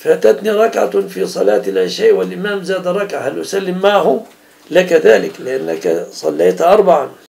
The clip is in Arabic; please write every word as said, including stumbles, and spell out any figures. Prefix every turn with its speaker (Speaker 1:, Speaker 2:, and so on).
Speaker 1: فاتتني ركعة في صلاة العشاء والإمام زاد ركعة، هل أسلم معه؟ لك ذلك لأنك صليت أربعا.